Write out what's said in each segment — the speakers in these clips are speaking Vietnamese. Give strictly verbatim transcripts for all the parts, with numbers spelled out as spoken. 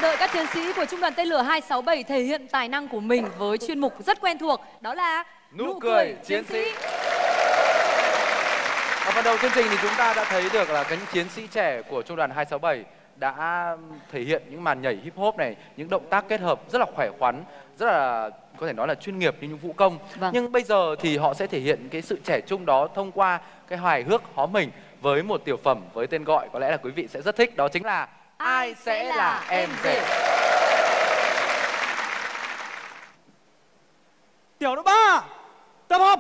đợi các chiến sĩ của trung đoàn tên lửa hai sáu bảy thể hiện tài năng của mình với chuyên mục rất quen thuộc, đó là Nụ cười chiến sĩ. Ở phần đầu chương trình thì chúng ta đã thấy được là cái chiến sĩ trẻ của trung đoàn hai sáu bảy đã thể hiện những màn nhảy hip hop này, những động tác kết hợp rất là khỏe khoắn, rất là có thể nói là chuyên nghiệp như những vũ công. Vâng. Nhưng bây giờ thì họ sẽ thể hiện cái sự trẻ trung đó thông qua cái hài hước hó mình với một tiểu phẩm với tên gọi có lẽ là quý vị sẽ rất thích, đó chính là Ai sẽ là em rể. Tiểu đội ba, tập hợp.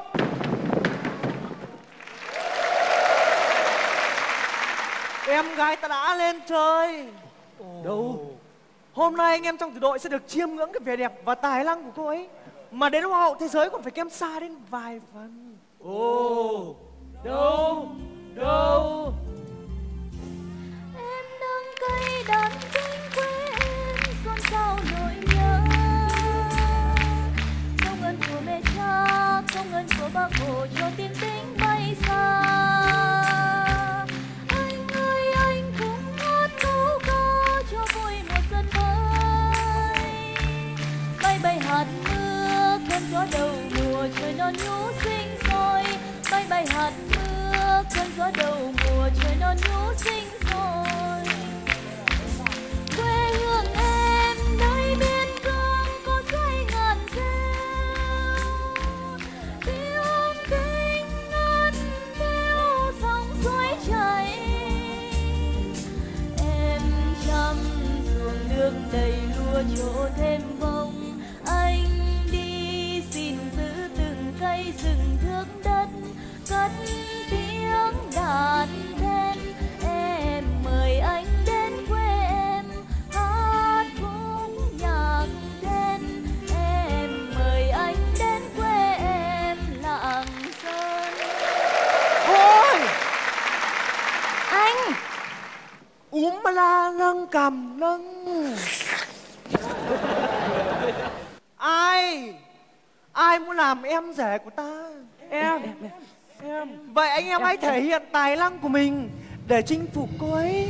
Em gái ta đã lên trời. Oh. Đâu? Hôm nay anh em trong tiểu đội sẽ được chiêm ngưỡng cái vẻ đẹp và tài năng của cô ấy. Mà đến hoa hậu thế giới còn phải kém xa đến vài phần. Ồ. Oh. Đâu? Đâu? Em nâng cây đàn kinh quê em xôn xao nỗi nhớ. Công ơn của mẹ cha, công ơn của bác Hồ cho tiên tính bay xa. Bay hạt mưa cơn gió đầu mùa trời non nhú sinh sôi. Bay bay hạt mưa cơn gió đầu mùa trời non nhú sinh sôi. Quê hương em nơi biên cương có xoay ngàn rêu. Tiếng kinh ngân theo dòng suối chảy. Em chăm ruộng nước đầy lúa chỗ thêm bông. Anh đi xin giữ từng cây rừng thước đất, cất tiếng đàn then. Em mời anh đến quê em hát khúc nhạc then. Em mời anh đến quê em Lạng Sơn. Thôi anh úm la nâng cầm nâng. Ai? Ai muốn làm em rể của ta? Em, em, em. Vậy anh em hãy thể hiện tài năng của mình để chinh phục cô ấy.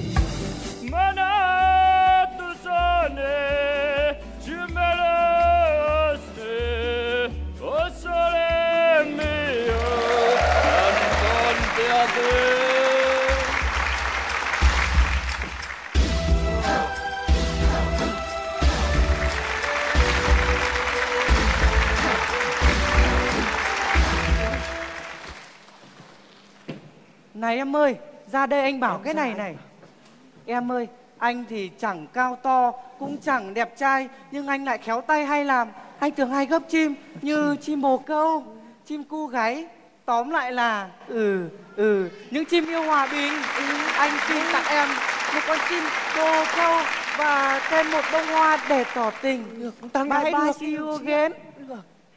Này em ơi, ra đây anh bảo em cái này này. Em ơi, anh thì chẳng cao to, cũng chẳng đẹp trai, nhưng anh lại khéo tay hay làm. Anh thường hay gấp chim như chim bồ câu, chim cu gáy. Tóm lại là ừ, ừ, những chim yêu hòa bình. Ừ, anh xin tặng em một con chim bồ câu và thêm một bông hoa để tỏ tình. Được, bye bye, bye see you again. Được.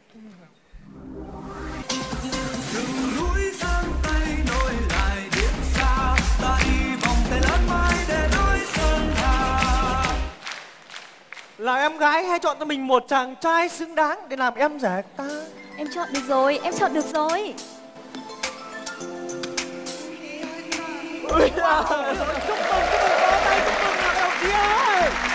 Là em gái hãy chọn cho mình một chàng trai xứng đáng để làm em rể ta. Em chọn được rồi, em chọn được rồi. Ui, chúc mừng, chúc mừng, tay chúc mừng nào đồng chí ơi.